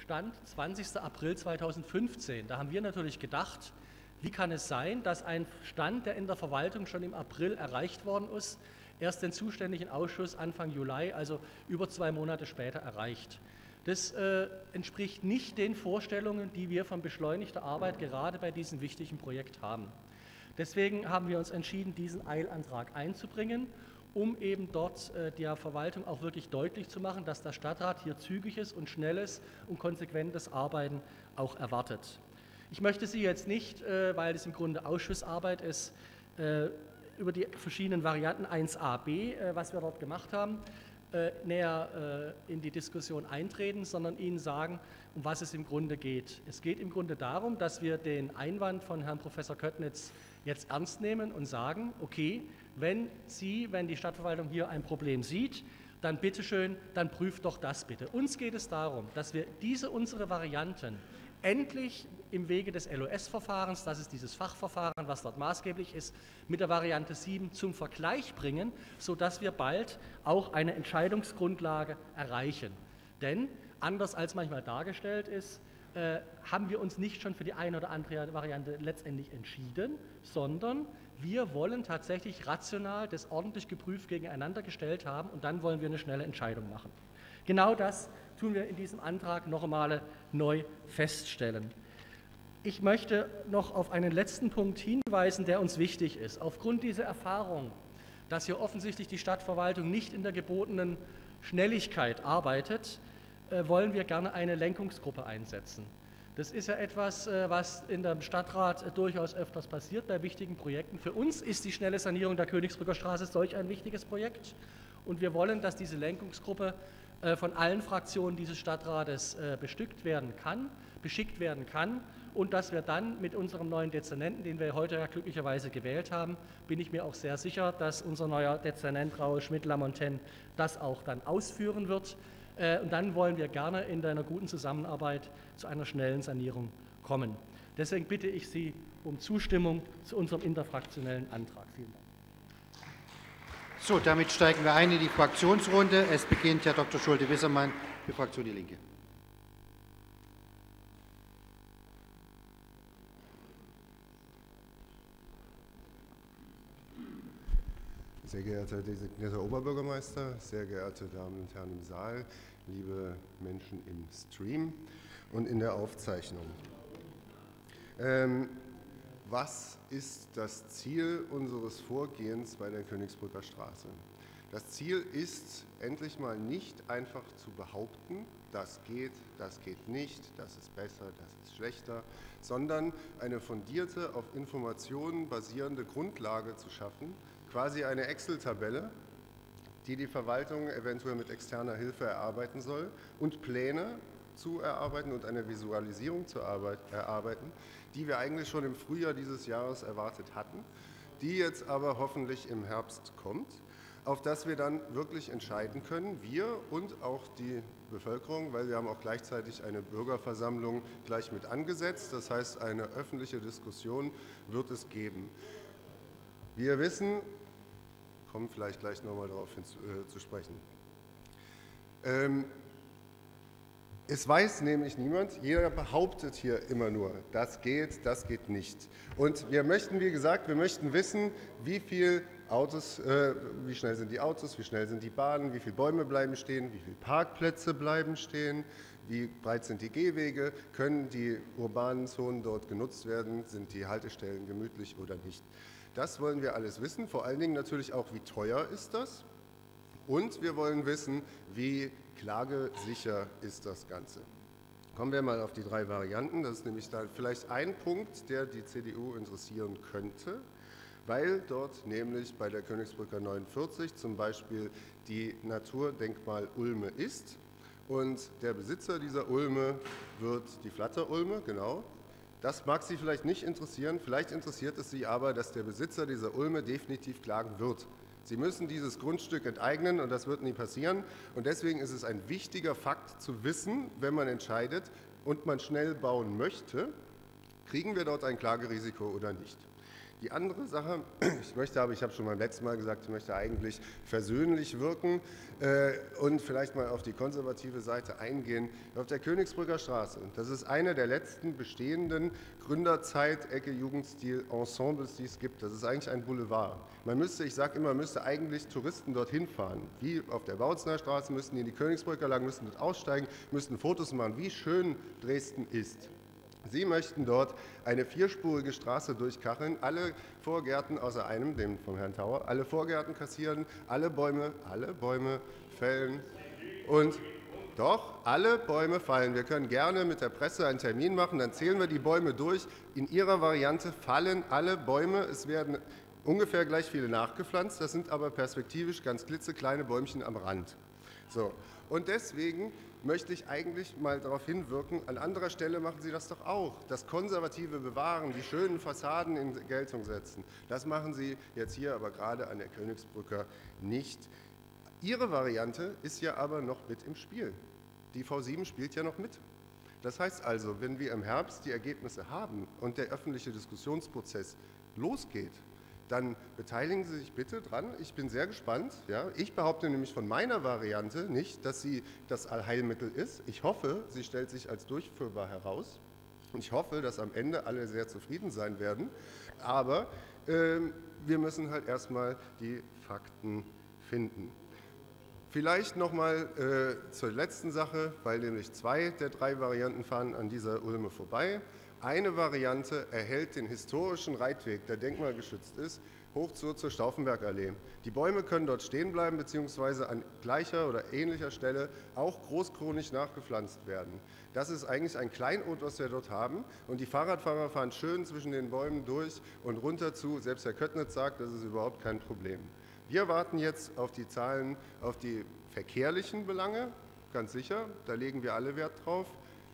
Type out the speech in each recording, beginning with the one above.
Stand 20. April 2015. Da haben wir natürlich gedacht, wie kann es sein, dass ein Stand, der in der Verwaltung schon im April erreicht worden ist, erst den zuständigen Ausschuss Anfang Juli, also über 2 Monate später, erreicht. Das entspricht nicht den Vorstellungen, die wir von beschleunigter Arbeit gerade bei diesem wichtigen Projekt haben. Deswegen haben wir uns entschieden, diesen Eilantrag einzubringen, um eben dort der Verwaltung auch wirklich deutlich zu machen, dass der Stadtrat hier zügiges und schnelles und konsequentes Arbeiten auch erwartet. Ich möchte Sie jetzt nicht, weil es im Grunde Ausschussarbeit ist, über die verschiedenen Varianten 1a-b, was wir dort gemacht haben, näher in die Diskussion eintreten, sondern Ihnen sagen, um was es im Grunde geht. Es geht im Grunde darum, dass wir den Einwand von Herrn Professor Köttnitz jetzt ernst nehmen und sagen, okay, wenn die Stadtverwaltung hier ein Problem sieht, dann bitteschön, dann prüft doch das bitte. Uns geht es darum, dass wir unsere Varianten endlich im Wege des LOS-Verfahrens, das ist dieses Fachverfahren, was dort maßgeblich ist, mit der Variante 7 zum Vergleich bringen, sodass wir bald auch eine Entscheidungsgrundlage erreichen. Denn anders als manchmal dargestellt ist, haben wir uns nicht schon für die eine oder andere Variante letztendlich entschieden, sondern wir wollen tatsächlich rational das ordentlich geprüft gegeneinander gestellt haben und dann wollen wir eine schnelle Entscheidung machen. Genau das tun wir in diesem Antrag noch einmal neu feststellen. Ich möchte noch auf einen letzten Punkt hinweisen, der uns wichtig ist. Aufgrund dieser Erfahrung, dass hier offensichtlich die Stadtverwaltung nicht in der gebotenen Schnelligkeit arbeitet, wollen wir gerne eine Lenkungsgruppe einsetzen. Das ist ja etwas, was in dem Stadtrat durchaus öfters passiert bei wichtigen Projekten. Für uns ist die schnelle Sanierung der Königsbrücker Straße solch ein wichtiges Projekt und wir wollen, dass diese Lenkungsgruppe von allen Fraktionen dieses Stadtrates beschickt werden kann und dass wir dann mit unserem neuen Dezernenten, den wir heute ja glücklicherweise gewählt haben, bin ich mir auch sehr sicher, dass unser neuer Dezernent Raoul Schmidt-Lamontaine das auch dann ausführen wird. Und dann wollen wir gerne in einer guten Zusammenarbeit zu einer schnellen Sanierung kommen. Deswegen bitte ich Sie um Zustimmung zu unserem interfraktionellen Antrag. Vielen Dank. So, damit steigen wir ein in die Fraktionsrunde. Es beginnt Herr Dr. Schulte-Wissermann für Fraktion Die Linke. Sehr geehrter designierter Oberbürgermeister, sehr geehrte Damen und Herren im Saal, liebe Menschen im Stream und in der Aufzeichnung. Was ist das Ziel unseres Vorgehens bei der Königsbrücker Straße? Das Ziel ist, endlich mal nicht einfach zu behaupten, das geht nicht, das ist besser, das ist schlechter, sondern eine fundierte, auf Informationen basierende Grundlage zu schaffen, quasi eine Excel-Tabelle, die die Verwaltung eventuell mit externer Hilfe erarbeiten soll und Pläne zu erarbeiten und eine Visualisierung zu erarbeiten, die wir eigentlich schon im Frühjahr dieses Jahres erwartet hatten, die jetzt aber hoffentlich im Herbst kommt, auf das wir dann wirklich entscheiden können, wir und auch die Bevölkerung, weil wir haben auch gleichzeitig eine Bürgerversammlung gleich mit angesetzt, das heißt, eine öffentliche Diskussion wird es geben. Wir wissen, kommen vielleicht gleich nochmal darauf zu sprechen. Es weiß nämlich niemand, jeder behauptet hier immer nur, das geht nicht. Und wir möchten, wie gesagt, wissen, wie viele Autos, wie schnell sind die Autos, wie schnell sind die Bahnen, wie viele Bäume bleiben stehen, wie viele Parkplätze bleiben stehen, wie breit sind die Gehwege, können die urbanen Zonen dort genutzt werden, sind die Haltestellen gemütlich oder nicht. Das wollen wir alles wissen, vor allen Dingen natürlich auch, wie teuer ist das und wir wollen wissen, wie klagesicher ist das Ganze. Kommen wir mal auf die 3 Varianten, das ist nämlich da vielleicht ein Punkt, der die CDU interessieren könnte, weil dort nämlich bei der Königsbrücker 49 zum Beispiel die Naturdenkmal Ulme ist und der Besitzer dieser Ulme wird die Flatter-Ulme, genau. Das mag Sie vielleicht nicht interessieren, vielleicht interessiert es Sie aber, dass der Besitzer dieser Ulme definitiv klagen wird. Sie müssen dieses Grundstück enteignen und das wird nie passieren. Und deswegen ist es ein wichtiger Fakt zu wissen, wenn man entscheidet und man schnell bauen möchte, kriegen wir dort ein Klagerisiko oder nicht. Die andere Sache, ich habe schon beim letzten Mal gesagt, ich möchte eigentlich versöhnlich wirken und vielleicht mal auf die konservative Seite eingehen. Auf der Königsbrücker Straße, das ist eine der letzten bestehenden Gründerzeit-Ecke-Jugendstil-Ensembles, die es gibt. Das ist eigentlich ein Boulevard. Ich sage immer, man müsste eigentlich Touristen dorthin fahren. Wie auf der Bautzener Straße müssten die in die Königsbrücker lang, müssten dort aussteigen, müssten Fotos machen, wie schön Dresden ist. Sie möchten dort eine vierspurige Straße durchkacheln, alle Vorgärten außer einem, dem von Herrn Tauer, alle Vorgärten kassieren, alle Bäume fällen und doch, alle Bäume fallen. Wir können gerne mit der Presse einen Termin machen, dann zählen wir die Bäume durch. In Ihrer Variante fallen alle Bäume, es werden ungefähr gleich viele nachgepflanzt, das sind aber perspektivisch ganz klitzekleine Bäumchen am Rand. So. Und deswegen möchte ich eigentlich mal darauf hinwirken, an anderer Stelle machen Sie das doch auch, das konservative Bewahren, die schönen Fassaden in Geltung setzen. Das machen Sie jetzt hier aber gerade an der Königsbrücke nicht. Ihre Variante ist ja aber noch mit im Spiel. Die V7 spielt ja noch mit. Das heißt also, wenn wir im Herbst die Ergebnisse haben und der öffentliche Diskussionsprozess losgeht, dann beteiligen Sie sich bitte dran. Ich bin sehr gespannt. Ja. Ich behaupte nämlich von meiner Variante nicht, dass sie das Allheilmittel ist. Ich hoffe, sie stellt sich als durchführbar heraus. Und ich hoffe, dass am Ende alle sehr zufrieden sein werden. Aber wir müssen halt erstmal die Fakten finden. Vielleicht noch mal zur letzten Sache, weil nämlich 2 der 3 Varianten fahren an dieser Ulme vorbei. Eine Variante erhält den historischen Reitweg, der denkmalgeschützt ist, hoch zur Stauffenbergallee. Die Bäume können dort stehen bleiben bzw. an gleicher oder ähnlicher Stelle auch großkronig nachgepflanzt werden. Das ist eigentlich ein Kleinod, was wir dort haben. Und die Fahrradfahrer fahren schön zwischen den Bäumen durch und runter zu. Selbst Herr Köttnitz sagt, das ist überhaupt kein Problem. Wir warten jetzt auf die Zahlen, auf die verkehrlichen Belange, ganz sicher. Da legen wir alle Wert drauf.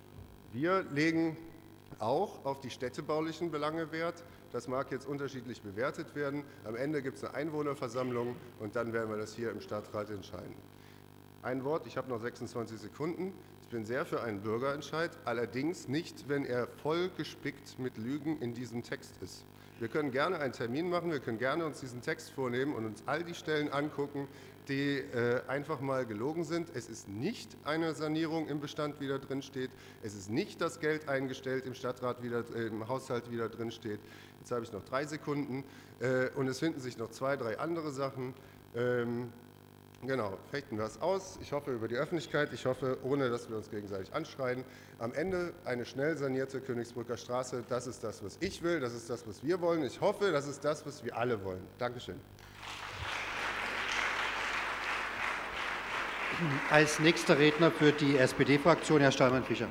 Wir legen auch auf die städtebaulichen Belange Wert. Das mag jetzt unterschiedlich bewertet werden. Am Ende gibt es eine Einwohnerversammlung und dann werden wir das hier im Stadtrat entscheiden. Ein Wort, ich habe noch 26 Sekunden. Ich bin sehr für einen Bürgerentscheid, allerdings nicht, wenn er voll gespickt mit Lügen in diesem Text ist. Wir können gerne einen Termin machen, wir können gerne uns diesen Text vornehmen und uns all die Stellen angucken, die einfach mal gelogen sind. Es ist nicht eine Sanierung im Bestand, wie da drin steht. Es ist nicht das Geld eingestellt im Stadtrat, im Haushalt, wie da drin steht. Jetzt habe ich noch 3 Sekunden und es finden sich noch 2, 3 andere Sachen. Genau, fechten wir es aus. Ich hoffe über die Öffentlichkeit, ich hoffe, ohne dass wir uns gegenseitig anschreien. Am Ende eine schnell sanierte Königsbrücker Straße. Das ist das, was ich will, das ist das, was wir wollen. Ich hoffe, das ist das, was wir alle wollen. Dankeschön. Als nächster Redner für die SPD-Fraktion Herr Stallmann-Fischer.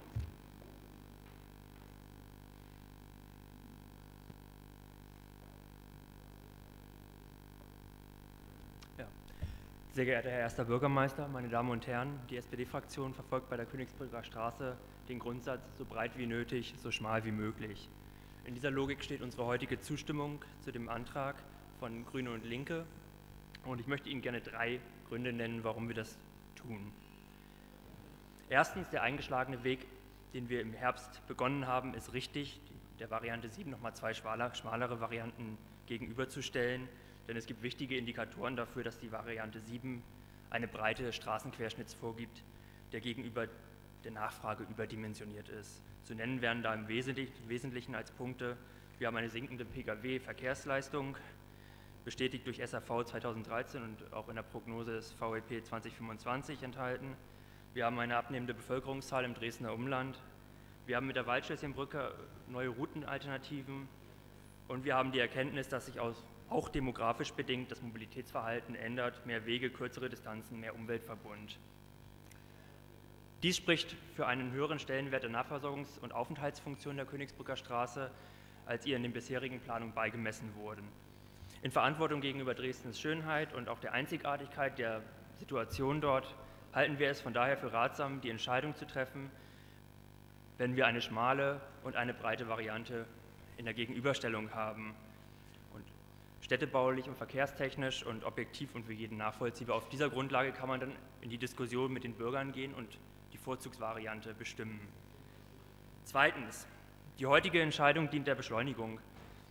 Sehr geehrter Herr Erster Bürgermeister, meine Damen und Herren, die SPD-Fraktion verfolgt bei der Königsbrücker Straße den Grundsatz, so breit wie nötig, so schmal wie möglich. In dieser Logik steht unsere heutige Zustimmung zu dem Antrag von Grüne und Linke. Und ich möchte Ihnen gerne 3 Gründe nennen, warum wir das tun. Erstens, der eingeschlagene Weg, den wir im Herbst begonnen haben, ist richtig, der Variante 7 nochmal 2 schmalere Varianten gegenüberzustellen. Denn es gibt wichtige Indikatoren dafür, dass die Variante 7 eine breite Straßenquerschnitts vorgibt, der gegenüber der Nachfrage überdimensioniert ist. Zu nennen wären da im Wesentlichen als Punkte, wir haben eine sinkende Pkw-Verkehrsleistung, bestätigt durch SAV 2013 und auch in der Prognose des VEP 2025 enthalten. Wir haben eine abnehmende Bevölkerungszahl im Dresdner Umland. Wir haben mit der Waldschlösschenbrücke neue Routenalternativen und wir haben die Erkenntnis, dass sich auch demografisch bedingt das Mobilitätsverhalten ändert, mehr Wege, kürzere Distanzen, mehr Umweltverbund. Dies spricht für einen höheren Stellenwert der Nahversorgungs- und Aufenthaltsfunktion der Königsbrücker Straße, als ihr in den bisherigen Planungen beigemessen wurden. In Verantwortung gegenüber Dresdens Schönheit und auch der Einzigartigkeit der Situation dort halten wir es von daher für ratsam, die Entscheidung zu treffen, wenn wir eine schmale und eine breite Variante in der Gegenüberstellung haben. Städtebaulich und verkehrstechnisch und objektiv und für jeden nachvollziehbar. Auf dieser Grundlage kann man dann in die Diskussion mit den Bürgern gehen und die Vorzugsvariante bestimmen. Zweitens, die heutige Entscheidung dient der Beschleunigung.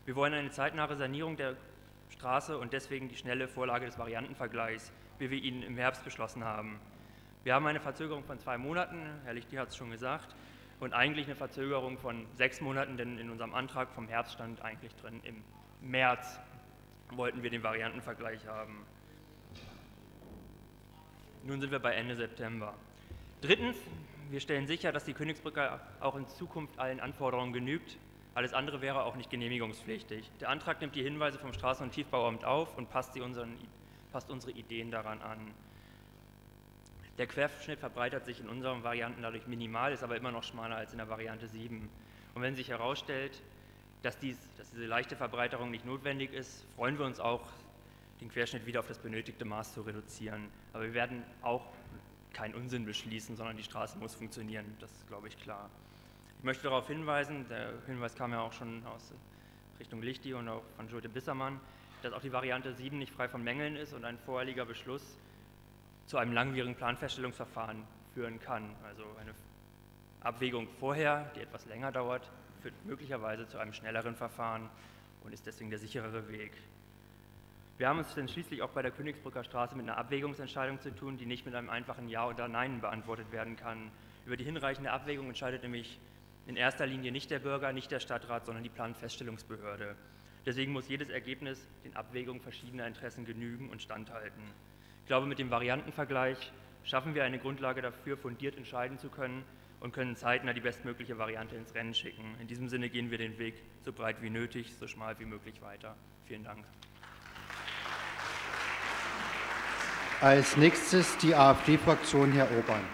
Wir wollen eine zeitnahe Sanierung der Straße und deswegen die schnelle Vorlage des Variantenvergleichs, wie wir ihn im Herbst beschlossen haben. Wir haben eine Verzögerung von 2 Monaten, Herr Lichty hat es schon gesagt, und eigentlich eine Verzögerung von 6 Monaten, denn in unserem Antrag vom Herbst stand eigentlich drin, im März wollten wir den Variantenvergleich haben. Nun sind wir bei Ende September. Drittens, wir stellen sicher, dass die Königsbrücke auch in Zukunft allen Anforderungen genügt. Alles andere wäre auch nicht genehmigungspflichtig. Der Antrag nimmt die Hinweise vom Straßen- und Tiefbauamt auf und passt unsere Ideen daran an. Der Querschnitt verbreitert sich in unseren Varianten dadurch minimal, ist aber immer noch schmaler als in der Variante 7. Und wenn sich herausstellt, dass diese leichte Verbreiterung nicht notwendig ist, freuen wir uns auch, den Querschnitt wieder auf das benötigte Maß zu reduzieren. Aber wir werden auch keinen Unsinn beschließen, sondern die Straße muss funktionieren, das ist, glaube ich, klar. Ich möchte darauf hinweisen, der Hinweis kam ja auch schon aus Richtung Lichty und auch von Schulte-Bissermann, dass auch die Variante 7 nicht frei von Mängeln ist und ein voreiliger Beschluss zu einem langwierigen Planfeststellungsverfahren führen kann. Also eine Abwägung vorher, die etwas länger dauert, führt möglicherweise zu einem schnelleren Verfahren und ist deswegen der sicherere Weg. Wir haben es denn schließlich auch bei der Königsbrücker Straße mit einer Abwägungsentscheidung zu tun, die nicht mit einem einfachen Ja oder Nein beantwortet werden kann. Über die hinreichende Abwägung entscheidet nämlich in erster Linie nicht der Bürger, nicht der Stadtrat, sondern die Planfeststellungsbehörde. Deswegen muss jedes Ergebnis den Abwägungen verschiedener Interessen genügen und standhalten. Ich glaube, mit dem Variantenvergleich schaffen wir eine Grundlage dafür, fundiert entscheiden zu können und können zeitnah die bestmögliche Variante ins Rennen schicken. In diesem Sinne gehen wir den Weg so breit wie nötig, so schmal wie möglich weiter. Vielen Dank. Als nächstes die AfD-Fraktion, Herr Urban.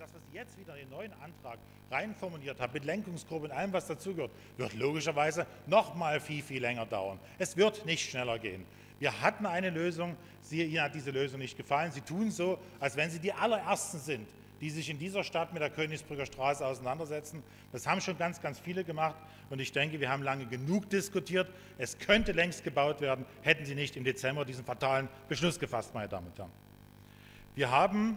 das, was Sie jetzt wieder in den neuen Antrag reinformuliert haben, mit Lenkungsgruppe und allem, was dazugehört, wird logischerweise noch mal viel, viel länger dauern. Es wird nicht schneller gehen. Wir hatten eine Lösung, Ihnen hat diese Lösung nicht gefallen. Sie tun so, als wenn Sie die allerersten sind, die sich in dieser Stadt mit der Königsbrücker Straße auseinandersetzen. Das haben schon ganz, ganz viele gemacht und ich denke, wir haben lange genug diskutiert. Es könnte längst gebaut werden, hätten Sie nicht im Dezember diesen fatalen Beschluss gefasst, meine Damen und Herren. Wir haben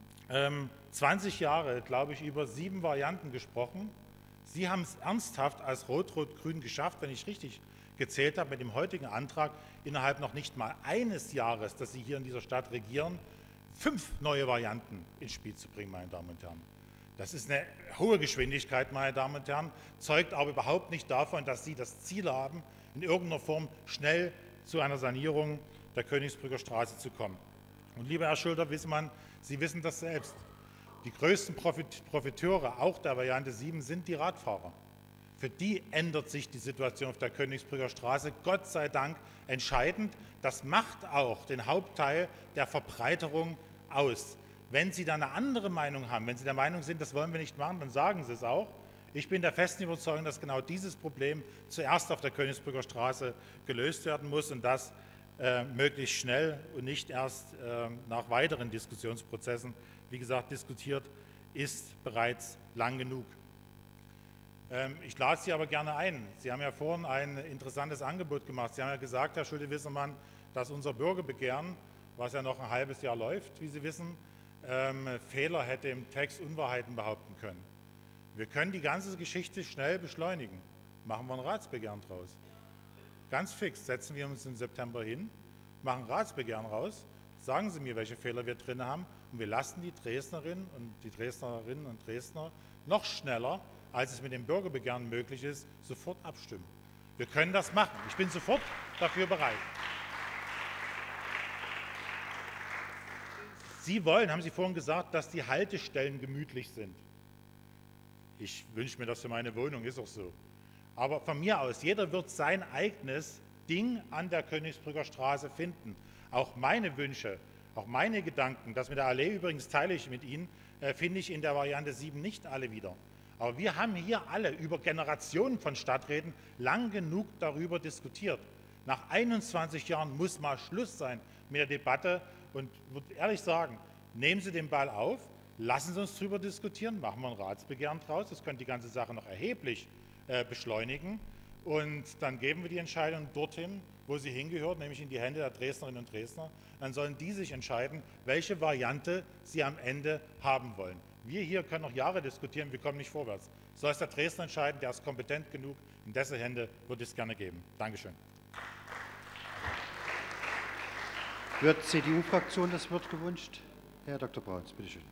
20 Jahre, glaube ich, über 7 Varianten gesprochen. Sie haben es ernsthaft als Rot-Rot-Grün geschafft, wenn ich richtig gezählt habe, mit dem heutigen Antrag innerhalb noch nicht mal eines Jahres, dass Sie hier in dieser Stadt regieren, 5 neue Varianten ins Spiel zu bringen, meine Damen und Herren. Das ist eine hohe Geschwindigkeit, meine Damen und Herren, zeugt aber überhaupt nicht davon, dass Sie das Ziel haben, in irgendeiner Form schnell zu einer Sanierung der Königsbrücker Straße zu kommen. Und lieber Herr Schulter-Wissemann, Sie wissen das selbst. Die größten Profiteure auch der Variante 7 sind die Radfahrer. Für die ändert sich die Situation auf der Königsbrücker Straße, Gott sei Dank, entscheidend. Das macht auch den Hauptteil der Verbreiterung aus. Wenn Sie da eine andere Meinung haben, wenn Sie der Meinung sind, das wollen wir nicht machen, dann sagen Sie es auch. Ich bin der festen Überzeugung, dass genau dieses Problem zuerst auf der Königsbrücker Straße gelöst werden muss und das möglichst schnell und nicht erst nach weiteren Diskussionsprozessen. Wie gesagt, diskutiert ist bereits lang genug. Ich lade Sie aber gerne ein. Sie haben ja vorhin ein interessantes Angebot gemacht. Sie haben ja gesagt, Herr Schulte-Wissermann, dass unser Bürgerbegehren, was ja noch ein halbes Jahr läuft, wie Sie wissen, Fehler hätte im Text, Unwahrheiten behaupten können. Wir können die ganze Geschichte schnell beschleunigen. Machen wir ein Ratsbegehren draus. Ganz fix setzen wir uns im September hin, machen ein Ratsbegehren raus, sagen Sie mir, welche Fehler wir drin haben und wir lassen die Dresdnerinnen und Dresdner noch schneller, als es mit dem Bürgerbegehren möglich ist, sofort abstimmen. Wir können das machen. Ich bin sofort dafür bereit. Sie wollen, haben Sie vorhin gesagt, dass die Haltestellen gemütlich sind. Ich wünsche mir das für meine Wohnung, ist auch so. Aber von mir aus, jeder wird sein eigenes Ding an der Königsbrücker Straße finden. Auch meine Wünsche, auch meine Gedanken, das mit der Allee übrigens teile ich mit Ihnen, finde ich in der Variante 7 nicht alle wieder. Aber wir haben hier alle über Generationen von Stadträten lang genug darüber diskutiert. Nach 21 Jahren muss mal Schluss sein mit der Debatte und ich würde ehrlich sagen, nehmen Sie den Ball auf, lassen Sie uns darüber diskutieren, machen wir ein Ratsbegehren draus, das könnte die ganze Sache noch erheblich beschleunigen und dann geben wir die Entscheidung dorthin, wo sie hingehört, nämlich in die Hände der Dresdnerinnen und Dresdner. Dann sollen die sich entscheiden, welche Variante sie am Ende haben wollen. Wir hier können noch Jahre diskutieren, wir kommen nicht vorwärts. Soll es der Dresdner entscheiden, der ist kompetent genug, in dessen Hände würde ich es gerne geben. Dankeschön. Wird CDU-Fraktion das Wort gewünscht? Herr Dr. Brautz, bitte schön.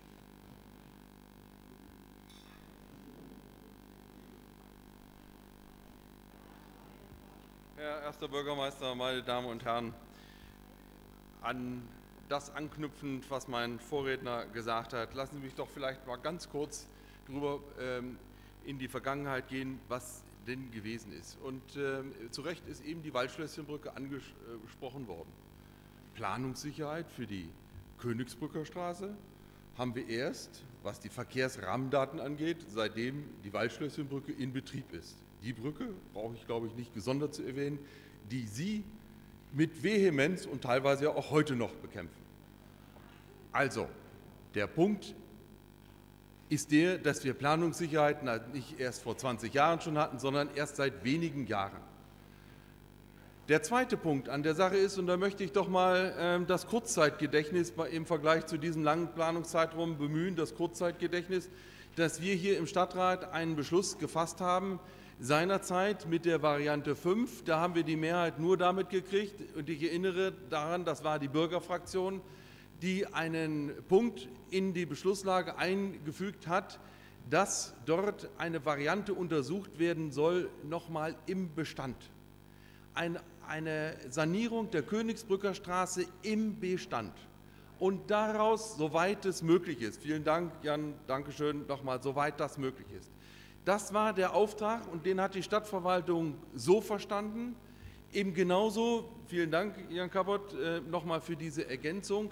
Herr Erster Bürgermeister, meine Damen und Herren, an das anknüpfend, was mein Vorredner gesagt hat, lassen Sie mich doch vielleicht mal ganz kurz darüber in die Vergangenheit gehen, was denn gewesen ist. Und zu Recht ist eben die Waldschlösschenbrücke angesprochen worden. Planungssicherheit für die Königsbrücker Straße haben wir erst, was die Verkehrsrahmendaten angeht, seitdem die Waldschlösschenbrücke in Betrieb ist. Die Brücke, brauche ich glaube ich nicht gesondert zu erwähnen, die Sie mit Vehemenz und teilweise ja auch heute noch bekämpfen. Also, der Punkt ist der, dass wir Planungssicherheit nicht erst vor 20 Jahren schon hatten, sondern erst seit wenigen Jahren. Der zweite Punkt an der Sache ist, und da möchte ich doch mal das Kurzzeitgedächtnis im Vergleich zu diesem langen Planungszeitraum bemühen, das Kurzzeitgedächtnis, dass wir hier im Stadtrat einen Beschluss gefasst haben, seinerzeit mit der Variante 5, da haben wir die Mehrheit nur damit gekriegt, und ich erinnere daran, das war die Bürgerfraktion, die einen Punkt in die Beschlusslage eingefügt hat, dass dort eine Variante untersucht werden soll, nochmal im Bestand. Eine Sanierung der Königsbrücker Straße im Bestand. Und daraus, soweit es möglich ist, vielen Dank, Jan, Dankeschön nochmal, soweit das möglich ist. Das war der Auftrag und den hat die Stadtverwaltung so verstanden. Eben genauso, vielen Dank, Jan Kappert, nochmal für diese Ergänzung,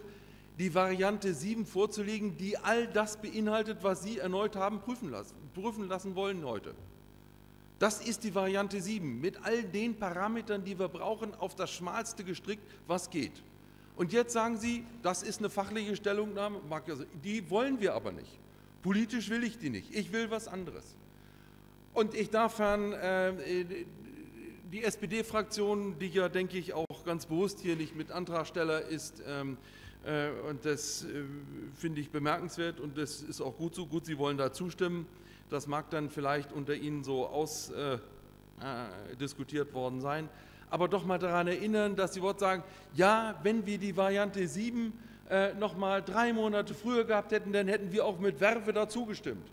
die Variante 7 vorzulegen, die all das beinhaltet, was Sie erneut haben prüfen lassen wollen heute. Das ist die Variante 7 mit all den Parametern, die wir brauchen, auf das Schmalste gestrickt, was geht. Und jetzt sagen Sie, das ist eine fachliche Stellungnahme, die wollen wir aber nicht. Politisch will ich die nicht, ich will was anderes. Und ich darf Herrn, die SPD-Fraktion, die ja, denke ich, auch ganz bewusst hier nicht mit Antragsteller ist, und das finde ich bemerkenswert und das ist auch gut so, gut, Sie wollen da zustimmen. Das mag dann vielleicht unter Ihnen so ausdiskutiert worden sein. Aber doch mal daran erinnern, dass Sie sagen, ja, wenn wir die Variante 7 noch mal 3 Monate früher gehabt hätten, dann hätten wir auch mit Werfe dazu gestimmt.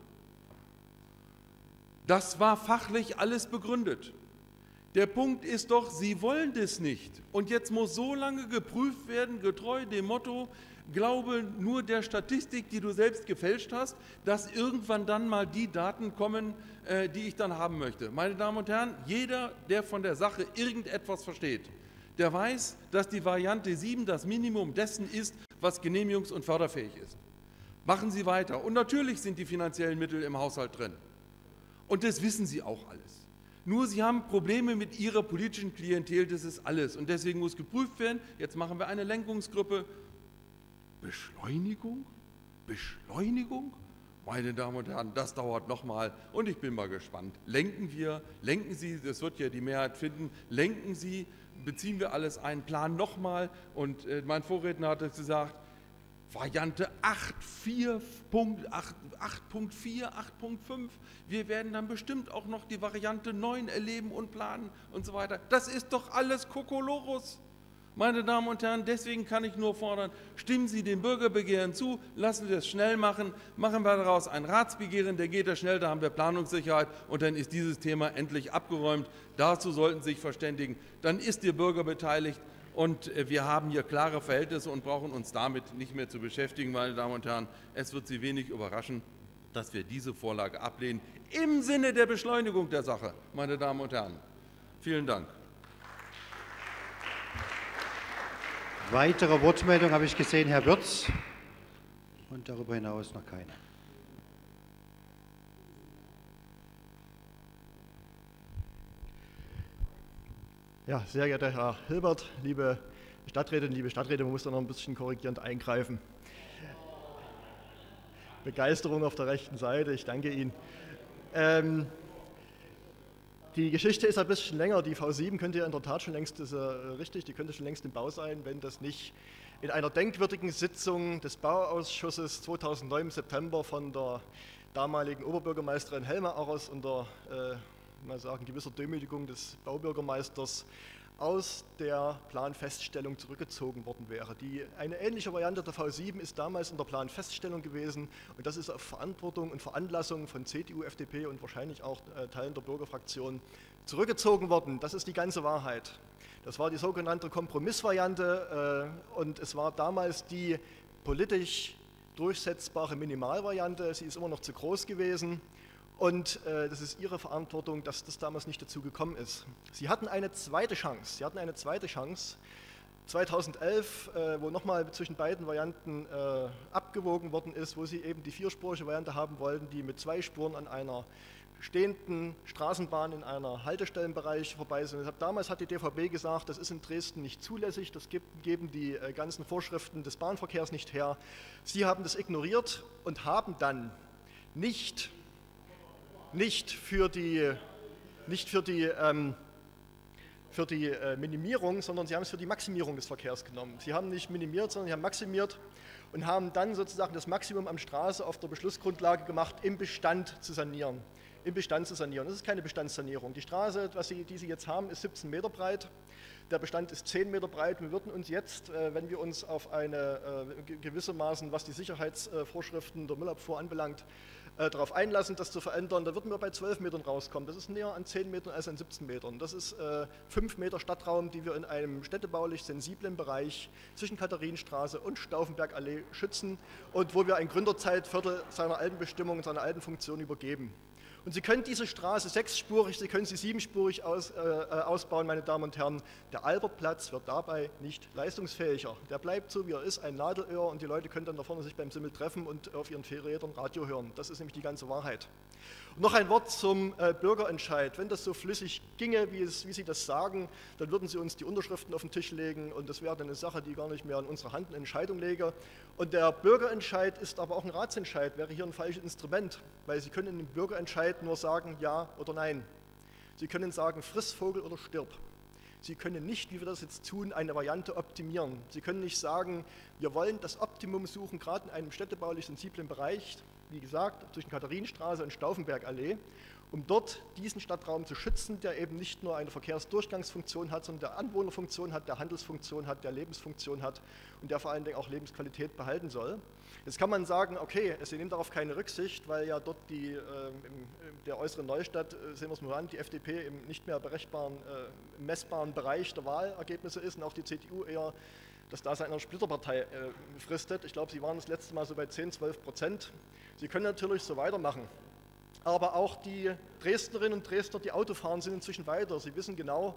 Das war fachlich alles begründet. Der Punkt ist doch, Sie wollen das nicht. Und jetzt muss so lange geprüft werden, getreu dem Motto, glaube nur der Statistik, die du selbst gefälscht hast, dass irgendwann dann mal die Daten kommen, die ich dann haben möchte. Meine Damen und Herren, jeder, der von der Sache irgendetwas versteht, der weiß, dass die Variante 7 das Minimum dessen ist, was genehmigungs- und förderfähig ist. Machen Sie weiter. Und natürlich sind die finanziellen Mittel im Haushalt drin. Und das wissen Sie auch alles. Nur Sie haben Probleme mit Ihrer politischen Klientel, das ist alles. Und deswegen muss geprüft werden, jetzt machen wir eine Lenkungsgruppe. Beschleunigung? Beschleunigung? Meine Damen und Herren, das dauert nochmal und ich bin mal gespannt. Lenken Sie, das wird ja die Mehrheit finden, lenken Sie, beziehen wir alles ein, planen nochmal. Und mein Vorredner hat es gesagt, Variante 8.4, 8.4, 8.5. Wir werden dann bestimmt auch noch die Variante 9 erleben und planen und so weiter. Das ist doch alles Kokolores. Meine Damen und Herren, deswegen kann ich nur fordern, stimmen Sie dem Bürgerbegehren zu, lassen Sie es schnell machen, machen wir daraus ein Ratsbegehren, der geht ja schnell, da haben wir Planungssicherheit und dann ist dieses Thema endlich abgeräumt. Dazu sollten Sie sich verständigen. Dann ist der Bürger beteiligt. Und wir haben hier klare Verhältnisse und brauchen uns damit nicht mehr zu beschäftigen, meine Damen und Herren. Es wird Sie wenig überraschen, dass wir diese Vorlage ablehnen, im Sinne der Beschleunigung der Sache, meine Damen und Herren. Vielen Dank. Weitere Wortmeldung habe ich gesehen, Herr Wirtz. Und darüber hinaus noch keine. Ja, sehr geehrter Herr Hilbert, liebe Stadträtinnen, liebe Stadträte, man muss da noch ein bisschen korrigierend eingreifen. Begeisterung auf der rechten Seite, ich danke Ihnen. Die Geschichte ist ein bisschen länger, die V7 könnte ja in der Tat schon längst, das ist richtig, die könnte schon längst im Bau sein, wenn das nicht in einer denkwürdigen Sitzung des Bauausschusses 2009 im September von der damaligen Oberbürgermeisterin Helma Arros unter mal sagen, gewisser Demütigung des Baubürgermeisters aus der Planfeststellung zurückgezogen worden wäre. Eine ähnliche Variante der V7 ist damals in der Planfeststellung gewesen und das ist auf Verantwortung und Veranlassung von CDU, FDP und wahrscheinlich auch Teilen der Bürgerfraktion zurückgezogen worden. Das ist die ganze Wahrheit. Das war die sogenannte Kompromissvariante und es war damals die politisch durchsetzbare Minimalvariante. Sie ist immer noch zu groß gewesen. Und das ist Ihre Verantwortung, dass das damals nicht dazu gekommen ist. Sie hatten eine zweite Chance. 2011, wo nochmal zwischen beiden Varianten abgewogen worden ist, wo Sie eben die vierspurige Variante haben wollten, die mit 2 Spuren an einer stehenden Straßenbahn in einer Haltestellenbereich vorbei sind. Damals hat die DVB gesagt, das ist in Dresden nicht zulässig, das geben die ganzen Vorschriften des Bahnverkehrs nicht her. Sie haben das ignoriert und haben dann nicht für die Minimierung, sondern sie haben es für die Maximierung des Verkehrs genommen. Sie haben nicht minimiert, sondern sie haben maximiert und haben dann sozusagen das Maximum am Straße auf der Beschlussgrundlage gemacht, im Bestand zu sanieren. Das ist keine Bestandssanierung. Die Straße, die Sie jetzt haben, ist 17 Meter breit. Der Bestand ist 10 Meter breit. Wir würden uns jetzt, wenn wir uns auf eine gewissermaßen, was die Sicherheitsvorschriften der Müllabfuhr anbelangt, darauf einlassen, das zu verändern, da würden wir bei 12 Metern rauskommen. Das ist näher an 10 Metern als an 17 Metern. Das ist 5 Meter Stadtraum, die wir in einem städtebaulich sensiblen Bereich zwischen Katharinenstraße und Stauffenbergallee schützen und wo wir ein Gründerzeitviertel seiner alten Bestimmung, seiner alten Funktion übergeben. Und Sie können diese Straße 6-spurig, Sie können sie 7-spurig ausbauen, meine Damen und Herren. Der Albertplatz wird dabei nicht leistungsfähiger. Der bleibt so, wie er ist, ein Nadelöhr, und die Leute können dann da vorne sich beim Simmel treffen und auf ihren Fahrrädern Radio hören. Das ist nämlich die ganze Wahrheit. Und noch ein Wort zum Bürgerentscheid. Wenn das so flüssig ginge, wie Sie das sagen, dann würden Sie uns die Unterschriften auf den Tisch legen, und das wäre dann eine Sache, die gar nicht mehr in unserer Hand eine Entscheidung läge. Und der Bürgerentscheid ist aber auch ein Ratsentscheid, wäre hier ein falsches Instrument, weil Sie können im Bürgerentscheid nur sagen Ja oder Nein. Sie können sagen, friss Vogel oder stirb. Sie können nicht, wie wir das jetzt tun, eine Variante optimieren. Sie können nicht sagen, wir wollen das Optimum suchen, gerade in einem städtebaulich sensiblen Bereich, wie gesagt, zwischen Katharinenstraße und Stauffenbergallee, um dort diesen Stadtraum zu schützen, der eben nicht nur eine Verkehrsdurchgangsfunktion hat, sondern der Anwohnerfunktion hat, der Handelsfunktion hat, der Lebensfunktion hat und der vor allen Dingen auch Lebensqualität behalten soll. Jetzt kann man sagen, okay, Sie nehmen darauf keine Rücksicht, weil ja dort der äußeren Neustadt, sehen wir es mal an, die FDP im nicht mehr berechenbaren, messbaren Bereich der Wahlergebnisse ist und auch die CDU eher das Dasein einer Splitterpartei fristet. Ich glaube, Sie waren das letzte Mal so bei 10–12%. Sie können natürlich so weitermachen. Aber auch die Dresdnerinnen und Dresdner, die Auto fahren, sind inzwischen weiter. Sie wissen genau,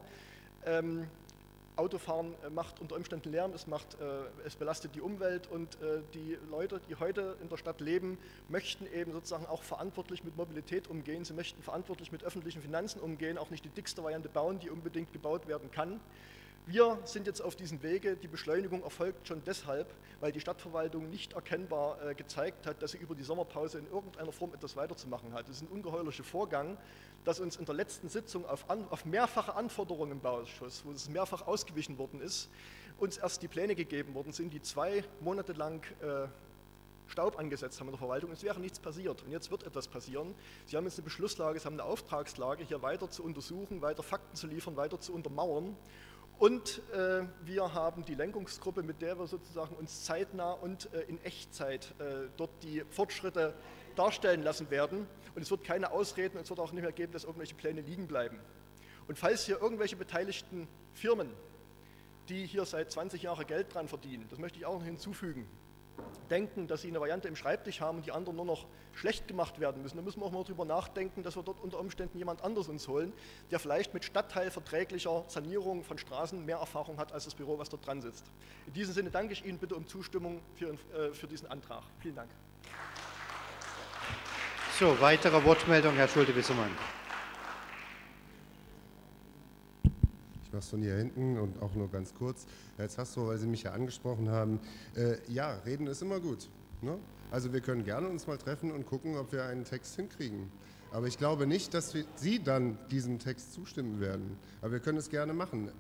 Autofahren macht unter Umständen Lärm, es belastet die Umwelt, und die Leute, die heute in der Stadt leben, möchten eben sozusagen auch verantwortlich mit Mobilität umgehen. Sie möchten verantwortlich mit öffentlichen Finanzen umgehen, auch nicht die dickste Variante bauen, die unbedingt gebaut werden kann. Wir sind jetzt auf diesem Wege. Die Beschleunigung erfolgt schon deshalb, weil die Stadtverwaltung nicht erkennbar gezeigt hat, dass sie über die Sommerpause in irgendeiner Form etwas weiterzumachen hat. Das ist ein ungeheuerlicher Vorgang, dass uns in der letzten Sitzung auf mehrfache Anforderungen im Bauausschuss, wo es mehrfach ausgewichen worden ist, uns erst die Pläne gegeben worden sind, die 2 Monate lang Staub angesetzt haben in der Verwaltung. Es wäre nichts passiert, und jetzt wird etwas passieren. Sie haben jetzt eine Beschlusslage, Sie haben eine Auftragslage, hier weiter zu untersuchen, weiter Fakten zu liefern, weiter zu untermauern. Und wir haben die Lenkungsgruppe, mit der wir sozusagen uns zeitnah und in Echtzeit dort die Fortschritte darstellen lassen werden. Und es wird keine Ausreden, und es wird auch nicht mehr geben, dass irgendwelche Pläne liegen bleiben. Und falls hier irgendwelche beteiligten Firmen, die hier seit 20 Jahren Geld dran verdienen, das möchte ich auch noch hinzufügen, denken, dass sie eine Variante im Schreibtisch haben und die anderen nur noch schlecht gemacht werden müssen, dann müssen wir auch mal darüber nachdenken, dass wir dort unter Umständen jemand anderes uns holen, der vielleicht mit stadtteilverträglicher Sanierung von Straßen mehr Erfahrung hat als das Büro, was dort dran sitzt. In diesem Sinne danke ich Ihnen bitte um Zustimmung für diesen Antrag. Vielen Dank. So, weitere Wortmeldung, Herr Schulte-Wissermann. Ich mache es von hier hinten und auch nur ganz kurz. Herr Zastrow, weil Sie mich ja angesprochen haben, ja, reden ist immer gut. Ne? Also wir können gerne uns mal treffen und gucken, ob wir einen Text hinkriegen. Aber ich glaube nicht, dass Sie dann diesem Text zustimmen werden. Aber wir können es gerne machen.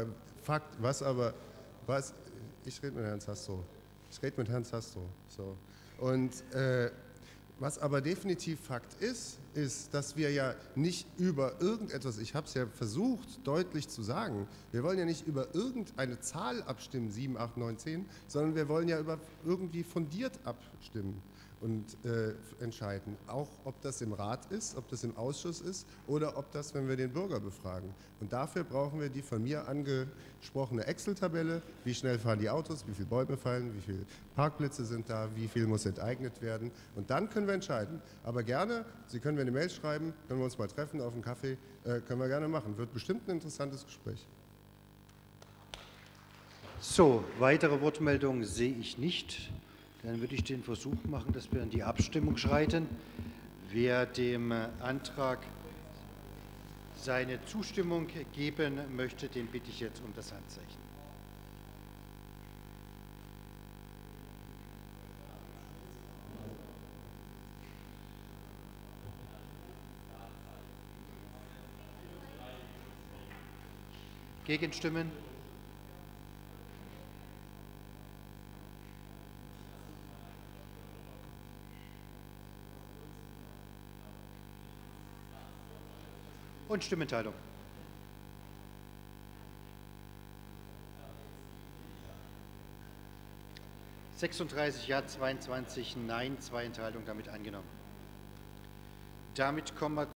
Ich rede mit Herrn Zastrow. So. Und was aber definitiv Fakt ist, dass wir ja nicht über irgendetwas, ich habe es ja versucht deutlich zu sagen, wir wollen ja nicht über irgendeine Zahl abstimmen, 7, 8, 9, 10, sondern wir wollen ja über irgendwie fundiert abstimmen und entscheiden. Auch ob das im Rat ist, ob das im Ausschuss ist oder ob das, wenn wir den Bürger befragen. Und dafür brauchen wir die von mir angesprochene Excel-Tabelle, wie schnell fahren die Autos, wie viele Bäume fallen, wie viele Parkplätze sind da, wie viel muss enteignet werden. Und dann können wir entscheiden. Aber gerne, Sie können mir eine Mail schreiben, können wir uns mal treffen auf einen Kaffee, können wir gerne machen. Wird bestimmt ein interessantes Gespräch. So, weitere Wortmeldungen sehe ich nicht. Dann würde ich den Versuch machen, dass wir in die Abstimmung schreiten. Wer dem Antrag seine Zustimmung geben möchte, den bitte ich jetzt um das Handzeichen. Gegenstimmen? Und Stimmenteilung. (36 Ja, 22 Nein, 2 Enthaltungen) damit angenommen. Damit kommen wir